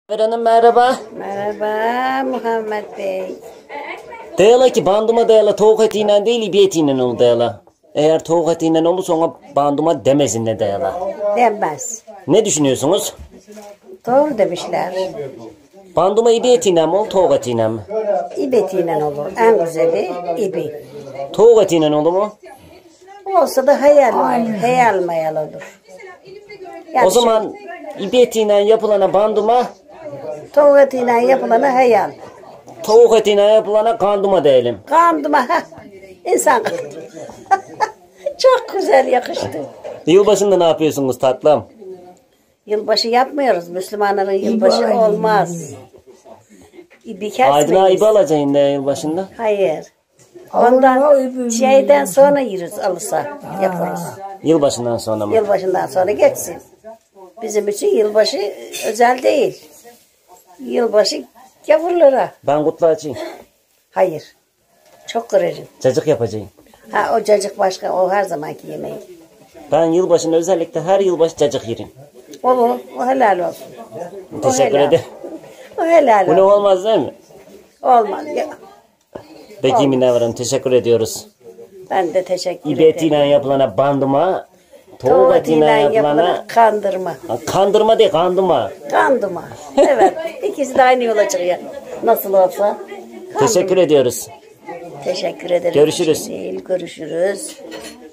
Hanım merhaba. Merhaba Muhammed Bey. Dayala ki banduma dayala tavuk etiyle değil ibi etiyle ol dayala. Eğer tavuk etiyle olursa ona banduma demesin de dayala. Denmez. Ne düşünüyorsunuz? Doğru demişler. Banduma ibi etiyle mi ol tavuk etiyle mi? İb etiyle olur. En güzeli ibi. Tavuk etiyle olur mu? Olsa da hayal olur. Hayal mayal olur. Yani O zaman ibi etiyle yapılana banduma, tavuk etiyle yapılana hayal. tavuk etiyle yapılana kanduma diyelim. Kandıma ha. İnsan kandı. Çok güzel yakıştı. Yılbaşında ne yapıyorsunuz tatlım? Yılbaşı yapmıyoruz. Müslümanların yılbaşı olmaz. İbi Aydın'a kesmeyiz. ibi alacaksın da yılbaşında. Hayır. Ondan şeyden sonra yürüz alırsa yaparız. Yılbaşından sonra mı? Yılbaşından sonra geçsin. Bizim için yılbaşı özel değil. Yılbaşı gavurlara. Ben kutlu açayım. Hayır. Çok kırıcı. Cacık yapacağım. Ha o cacık başka. O her zamanki yemeği. Ben yılbaşında özellikle her yılbaşı cacık yerim. Olur. O helal olsun. Teşekkür helal. ederim. O helal Bu ne olsun. olmaz değil mi? Olmaz. Ya, Peki Minevran teşekkür ediyoruz. ben de teşekkür İbi ederim. etiyle yapılana banduma, tavuk Tavuk etiyle etiyle yapılana yapılana kandırma. kandırma değil kandıma. Kandıma. Evet. İkisi de aynı yola çıkıyor. Nasıl olsa. Teşekkür ediyoruz. Teşekkür ederim. Görüşürüz. Değil, görüşürüz.